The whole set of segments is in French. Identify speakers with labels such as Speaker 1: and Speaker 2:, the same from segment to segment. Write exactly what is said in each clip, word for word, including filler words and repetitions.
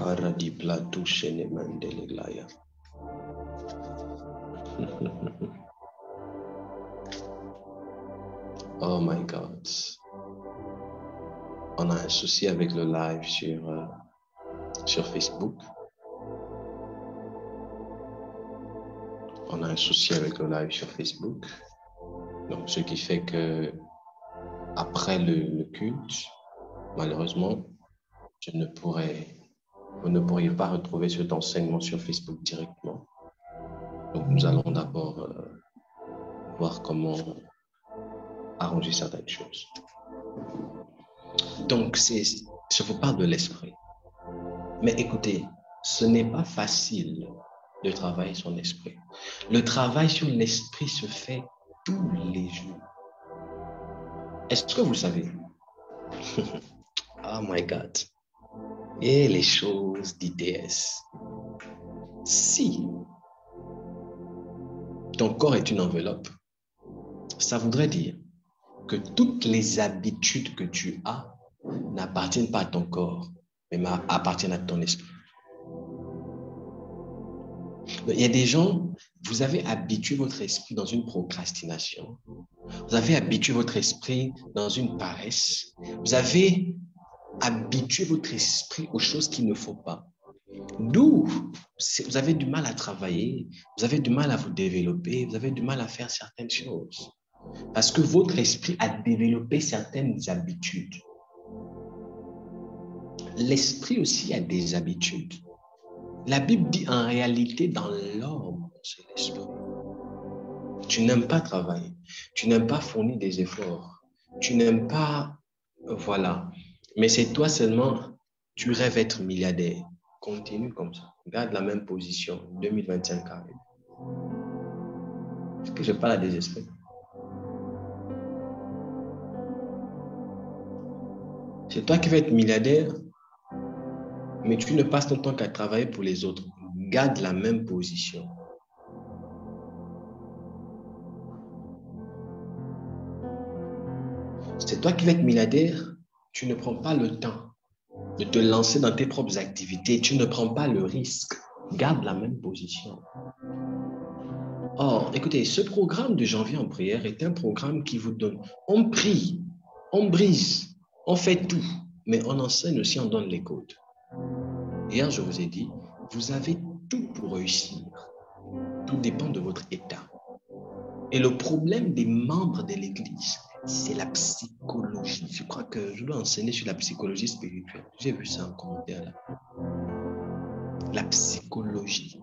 Speaker 1: Karadi platou shene mandeleglaya. Oh my God. On a un souci avec le live sur, euh, sur Facebook. On a un souci avec le live sur Facebook. Donc, ce qui fait que après le, le culte, malheureusement, je ne pourrais, vous ne pourriez pas retrouver cet enseignement sur Facebook directement. Donc, nous allons d'abord euh, voir comment arranger certaines choses. Donc, c'est, je vous parle de l'esprit. Mais écoutez, ce n'est pas facile de travailler son esprit. Le travail sur l'esprit se fait tous les jours. Est-ce que vous savez? Oh my God. Et les choses d'I T S. Si ton corps est une enveloppe, ça voudrait dire que toutes les habitudes que tu as n'appartiennent pas à ton corps, mais appartiennent à ton esprit. Il y a des gens, vous avez habitué votre esprit dans une procrastination. Vous avez habitué votre esprit dans une paresse. Vous avez habitué votre esprit aux choses qu'il ne faut pas. D'où vous avez du mal à travailler, vous avez du mal à vous développer, vous avez du mal à faire certaines choses. Parce que votre esprit a développé certaines habitudes. L'esprit aussi a des habitudes. La Bible dit en réalité dans l'homme, c'est l'esprit. Tu n'aimes pas travailler, tu n'aimes pas fournir des efforts, tu n'aimes pas, voilà. Mais c'est toi seulement, tu rêves être milliardaire. Continue comme ça. Garde la même position. deux mille vingt-cinq arrive. Est-ce que je parle à des esprits? C'est toi qui vas être milliardaire, mais tu ne passes ton temps qu'à travailler pour les autres. Garde la même position. C'est toi qui vas être milliardaire, tu ne prends pas le temps de te lancer dans tes propres activités, tu ne prends pas le risque. Garde la même position. Or, écoutez, ce programme de janvier en prière est un programme qui vous donne, on prie, on brise, on fait tout, mais on enseigne aussi, on donne les codes. Hier, je vous ai dit, vous avez tout pour réussir. Tout dépend de votre état. Et le problème des membres de l'Église, c'est la psychologie. Je crois que je dois enseigner sur la psychologie spirituelle. J'ai vu ça en commentaire là. La psychologie.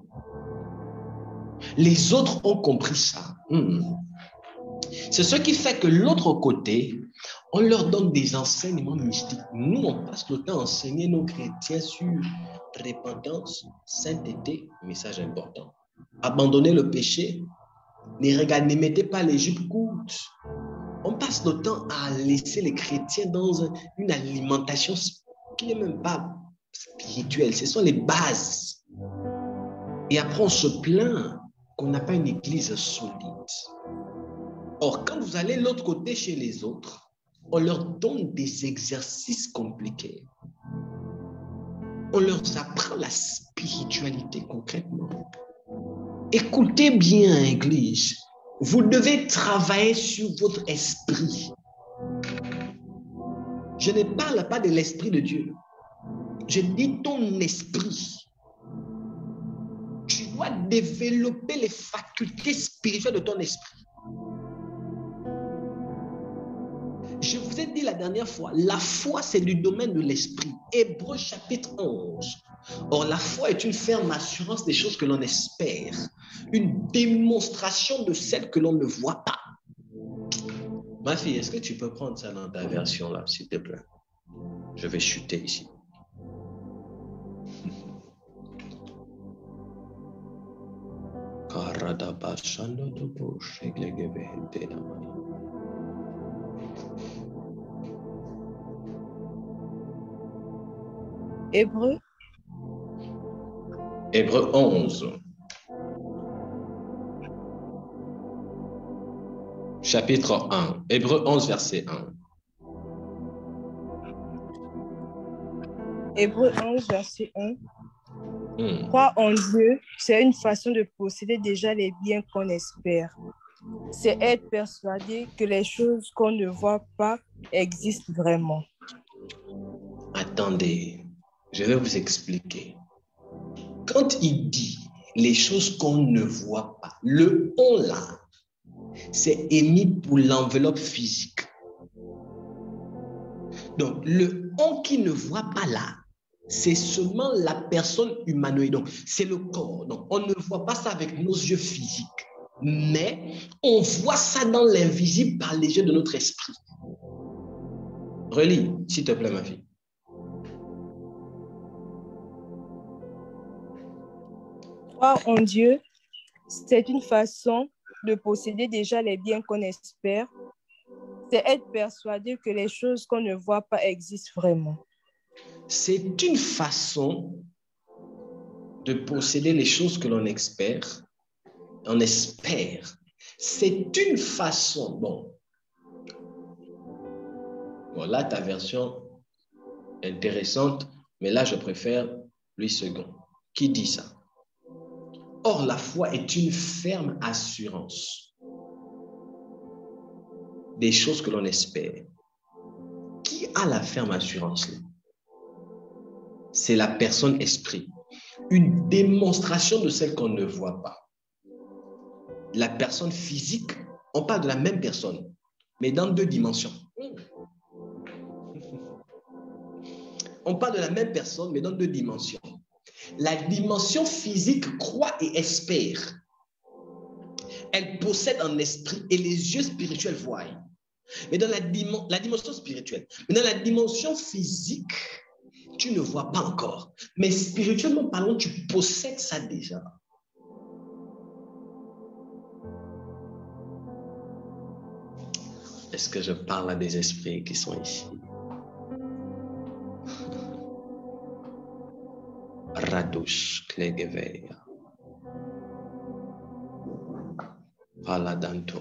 Speaker 1: Les autres ont compris ça. Hmm. C'est ce qui fait que l'autre côté, on leur donne des enseignements mystiques. Nous, on passe le temps à enseigner nos chrétiens sur repentance, sainteté, message important. Abandonner le péché, ne regardez, ne mettez pas les jupes courtes. On passe le temps à laisser les chrétiens dans une alimentation qui n'est même pas spirituelle. Ce sont les bases. Et après, on se plaint qu'on n'a pas une église solide. Or, quand vous allez de l'autre côté chez les autres, on leur donne des exercices compliqués. On leur apprend la spiritualité concrètement. Écoutez bien, Église. Vous devez travailler sur votre esprit. Je ne parle pas de l'esprit de Dieu. Je dis ton esprit. Tu dois développer les facultés spirituelles de ton esprit. Je vous ai dit la dernière fois, la foi, c'est du domaine de l'esprit. Hébreux chapitre onze. Or, la foi est une ferme assurance des choses que l'on espère, une démonstration de celles que l'on ne voit pas. Ma fille, est-ce que tu peux prendre ça dans ta version là, s'il te plaît? Je vais chuter ici.
Speaker 2: Hébreux.
Speaker 1: Hébreux onze. Chapitre un. Hébreux onze, verset un.
Speaker 2: Hébreux onze, verset un.
Speaker 1: Hmm.
Speaker 2: Croire en Dieu, c'est une façon de posséder déjà les biens qu'on espère. C'est être persuadé que les choses qu'on ne voit pas existent vraiment.
Speaker 1: Attendez, je vais vous expliquer. Quand il dit les choses qu'on ne voit pas, le « on » là, c'est émis pour l'enveloppe physique. Donc, le « on » qui ne voit pas là, c'est seulement la personne humanoïde. Donc, c'est le corps. Donc, on ne voit pas ça avec nos yeux physiques. Mais on voit ça dans l'invisible par les yeux de notre esprit. Relis, s'il te plaît, ma fille.
Speaker 2: Croire en Dieu, c'est une façon de posséder déjà les biens qu'on espère. C'est être persuadé que les choses qu'on ne voit pas existent vraiment.
Speaker 1: C'est une façon de posséder les choses que l'on espère. On espère. C'est une façon. Bon. Bon, là, ta version intéressante, mais là, je préfère Louis second. Qui dit ça? Or, la foi est une ferme assurance des choses que l'on espère. Qui a la ferme assurance là? C'est la personne esprit. Une démonstration de celle qu'on ne voit pas. La personne physique, on parle de la même personne, mais dans deux dimensions. On parle de la même personne, mais dans deux dimensions. La dimension physique croit et espère. Elle possède un esprit et les yeux spirituels voient. Mais dans la, dim- la dimension spirituelle, mais dans la dimension physique, tu ne vois pas encore. Mais spirituellement parlant, tu possèdes ça déjà. Est-ce que je parle à des esprits qui sont ici? Radush Klegeveya. Paladanto.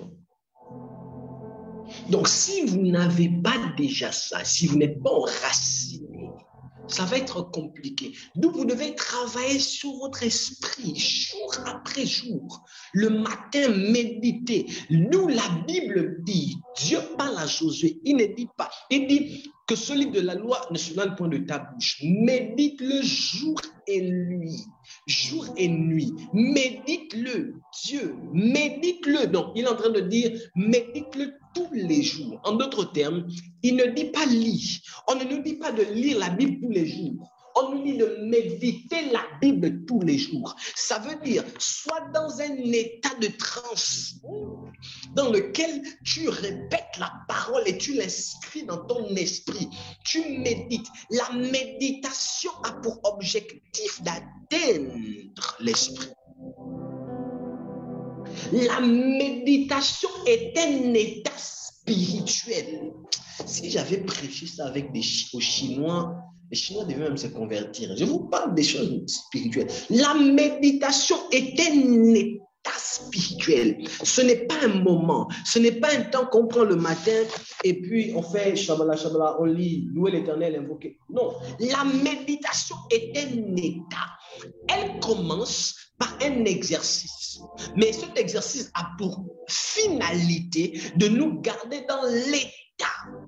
Speaker 1: Donc, si vous n'avez pas déjà ça, si vous n'êtes pas enraciné, ça va être compliqué. Donc, vous devez travailler sur votre esprit jour après jour. Le matin, méditer. Nous, la Bible dit, Dieu parle à Josué, il ne dit pas, il dit que ce livre de la loi ne se lance point de ta bouche. Médite-le jour et nuit. Jour et nuit. Médite-le, Dieu, médite-le. Donc, il est en train de dire, médite-le tous les jours. En d'autres termes, il ne dit pas lire. On ne nous dit pas de lire la Bible tous les jours. On nous dit de méditer la Bible tous les jours. Ça veut dire, sois dans un état de transe dans lequel tu répètes la parole et tu l'inscris dans ton esprit. Tu médites. La méditation a pour objectif d'atteindre l'esprit. La méditation est un état spirituel. Si j'avais prêché ça avec des aux Chinois, les Chinois devaient même se convertir. Je vous parle des choses spirituelles. La méditation est un état spirituel. Ce n'est pas un moment. Ce n'est pas un temps qu'on prend le matin et puis on fait Shabala, Shabala, on lit, louer l'Éternel, invoquer. Non. La méditation est un état. Elle commence par un exercice. Mais cet exercice a pour finalité de nous garder dans l'état.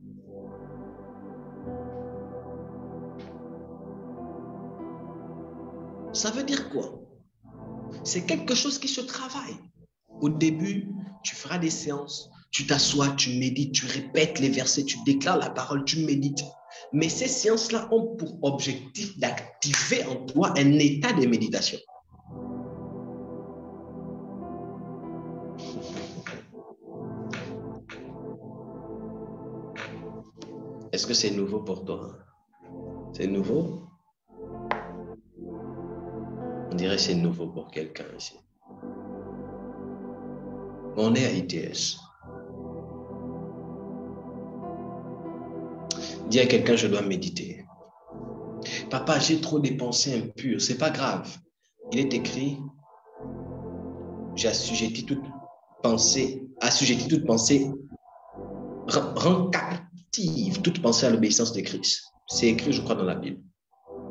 Speaker 1: Ça veut dire quoi? C'est quelque chose qui se travaille. Au début, tu feras des séances, tu t'assois, tu médites, tu répètes les versets, tu déclares la parole, tu médites. Mais ces séances-là ont pour objectif d'activer en toi un état de méditation. Est-ce que c'est nouveau pour toi? C'est nouveau? On dirait que c'est nouveau pour quelqu'un ici. On est à I T S. Dis à quelqu'un, je dois méditer. Papa, j'ai trop de pensées impures. C'est pas grave. Il est écrit, j'ai assujetti toute pensée, assujetti toute pensée, rend captive toute pensée à l'obéissance de Christ. C'est écrit, je crois, dans la Bible.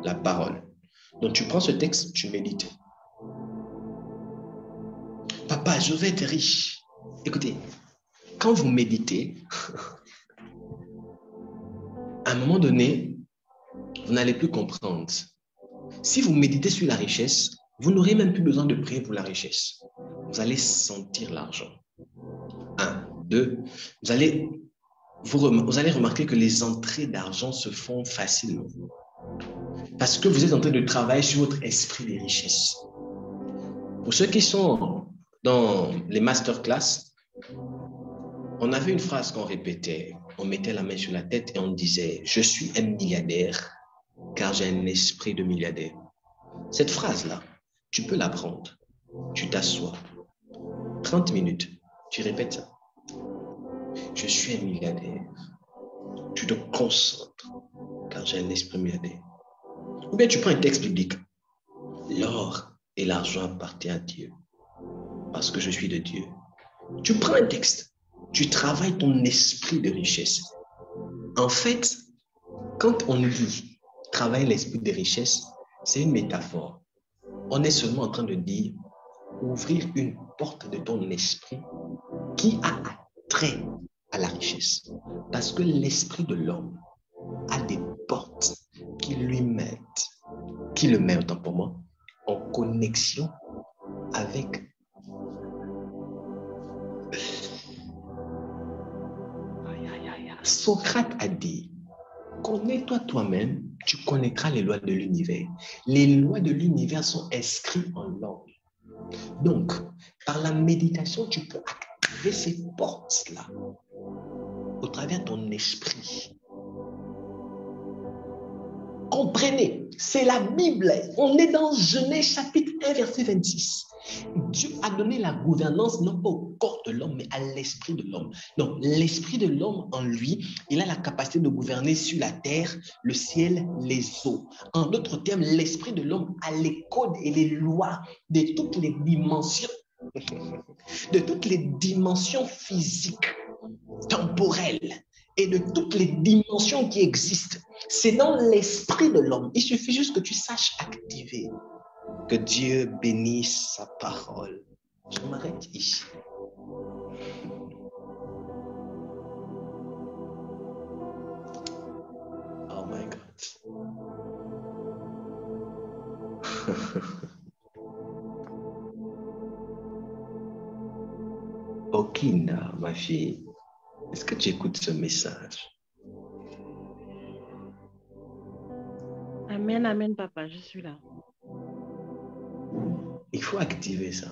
Speaker 1: la parole. Donc, tu prends ce texte, tu médites. Papa, je veux être riche. Écoutez, quand vous méditez, à un moment donné, vous n'allez plus comprendre. Si vous méditez sur la richesse, vous n'aurez même plus besoin de prier pour la richesse. Vous allez sentir l'argent. Un, deux, vous allez, vous, vous allez remarquer que les entrées d'argent se font facilement. Parce que vous êtes en train de travailler sur votre esprit des richesses. Pour ceux qui sont dans les masterclass, on avait une phrase qu'on répétait. On mettait la main sur la tête et on disait « Je suis un milliardaire car j'ai un esprit de milliardaire ». Cette phrase-là, tu peux l'apprendre. Tu t'assois. trente minutes, tu répètes ça. Je suis un milliardaire. Tu te concentres car j'ai un esprit milliardaire. Ou bien tu prends un texte biblique. L'or et l'argent appartiennent à Dieu parce que je suis de Dieu. Tu prends un texte. Tu travailles ton esprit de richesse. En fait, quand on dit travailler l'esprit de richesse, c'est une métaphore. On est seulement en train de dire ouvrir une porte de ton esprit qui a attrait à la richesse. Parce que l'esprit de l'homme a des portes qui lui mettent, qui le mettent autant pour moi, en connexion avec Socrate a dit, connais-toi toi-même, tu connaîtras les lois de l'univers. Les lois de l'univers sont inscrites en l'homme. Donc, par la méditation, tu peux activer ces portes-là au travers de ton esprit. Comprenez, c'est la Bible. On est dans Genèse chapitre un, verset vingt-six. Dieu a donné la gouvernance non pas au corps de l'homme, mais à l'esprit de l'homme. Donc, l'esprit de l'homme en lui, il a la capacité de gouverner sur la terre, le ciel, les eaux. En d'autres termes, l'esprit de l'homme a les codes et les lois de toutes les dimensions, de toutes les dimensions physiques, temporelles et de toutes les dimensions qui existent. C'est dans l'esprit de l'homme. Il suffit juste que tu saches activer. Que Dieu bénisse sa parole. Je m'arrête ici. Oh my God. Okina, ma fille, est-ce que tu écoutes ce message?
Speaker 3: Amen, amen, papa, je suis là.
Speaker 1: Il faut activer ça.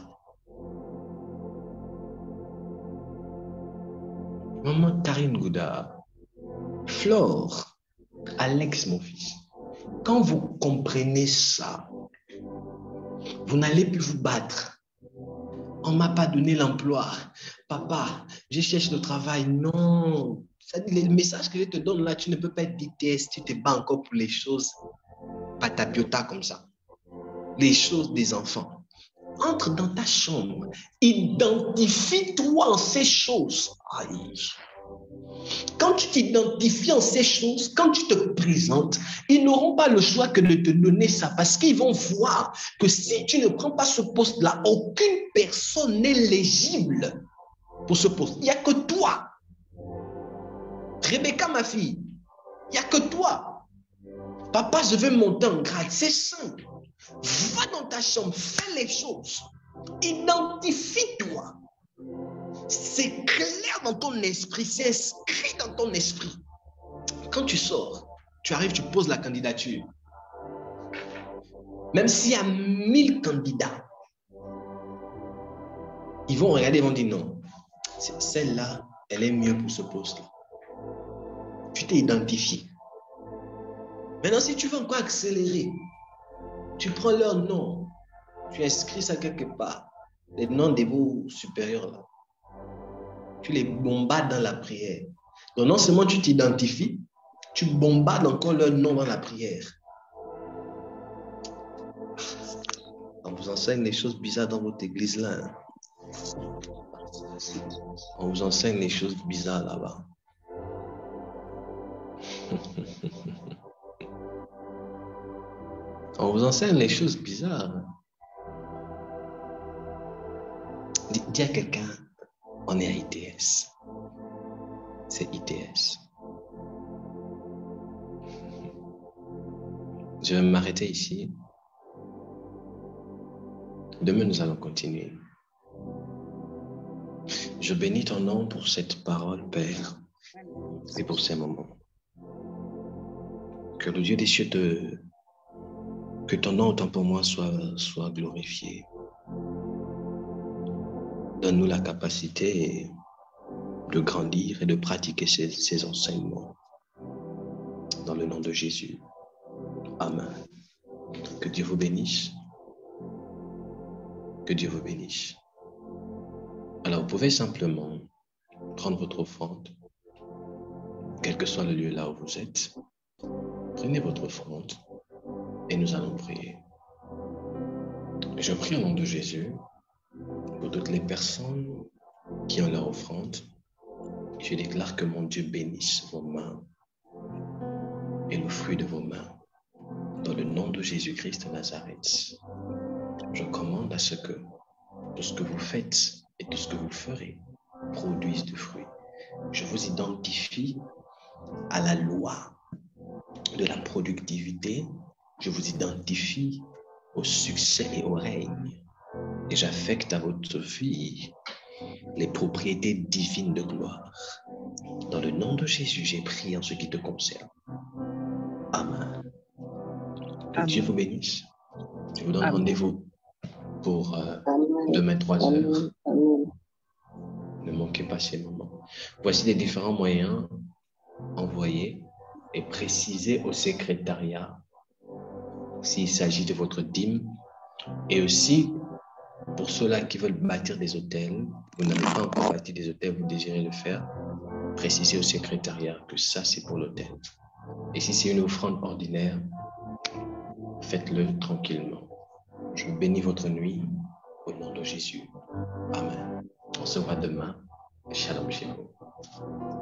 Speaker 1: Maman Karine Gouda, Flore, Alex, mon fils, quand vous comprenez ça, vous n'allez plus vous battre. On ne m'a pas donné l'emploi. Papa, je cherche le travail. Non. Le message que je te donne là, tu ne peux pas être dicté si tu te bats encore pour les choses patapiota comme ça. Les choses des enfants. Entre dans ta chambre. Identifie-toi en ces choses. Aïe. Quand tu t'identifies en ces choses, quand tu te présentes, ils n'auront pas le choix que de te donner ça parce qu'ils vont voir que si tu ne prends pas ce poste-là, aucune personne n'est éligible pour ce poste. Il n'y a que toi. Rebecca, ma fille, il n'y a que toi. Papa, je veux monter en grade. C'est simple. Va dans ta chambre, fais les choses. Identifie-toi. C'est clair dans ton esprit, c'est inscrit dans ton esprit. Quand tu sors, tu arrives, tu poses la candidature. Même s'il y a mille candidats, ils vont regarder, ils vont dire non. Celle-là, elle est mieux pour ce poste-là. Tu t'es identifié. Maintenant, si tu veux encore accélérer, tu prends leur nom, tu inscris ça quelque part, les noms des vos supérieurs là. Tu les bombardes dans la prière. Donc, non seulement tu t'identifies, tu bombardes encore leur nom dans la prière. On vous enseigne des choses bizarres dans votre église là. Hein? On vous enseigne des choses bizarres là-bas. On vous enseigne les choses bizarres. Dis, dis à quelqu'un, on est à I T S. C'est I T S. Je vais m'arrêter ici. Demain, nous allons continuer. Je bénis ton nom pour cette parole, Père, et pour ces moments. Que le Dieu des cieux te... Que ton nom, autant pour moi, soit, soit glorifié. Donne-nous la capacité de grandir et de pratiquer ces, ces enseignements. Dans le nom de Jésus. Amen. Que Dieu vous bénisse. Que Dieu vous bénisse. Alors, vous pouvez simplement prendre votre offrande, quel que soit le lieu là où vous êtes. Prenez votre offrande et nous allons prier. Je prie au nom de Jésus pour toutes les personnes qui ont leur offrande. Je déclare que mon Dieu bénisse vos mains et le fruit de vos mains. Dans le nom de Jésus-Christ de Nazareth, je commande à ce que tout ce que vous faites et tout ce que vous ferez produise du fruit. Je vous identifie à la loi de la productivité. Je vous identifie au succès et au règne. Et j'affecte à votre vie les propriétés divines de gloire. Dans le nom de Jésus, j'ai prié en ce qui te concerne. Amen. Que Amen. Dieu vous bénisse. Je vous donne Amen. Rendez-vous pour euh, demain trois heures. Amen. Ne manquez pas ces moments. Voici les différents moyens. Envoyer et préciser au secrétariat s'il s'agit de votre dîme. Et aussi, pour ceux-là qui veulent bâtir des hôtels, vous n'avez pas encore bâti des hôtels, vous désirez le faire, précisez au secrétariat que ça, c'est pour l'hôtel. Et si c'est une offrande ordinaire, faites-le tranquillement. Je bénis votre nuit au nom de Jésus. Amen. On se voit demain. Shalom chez vous.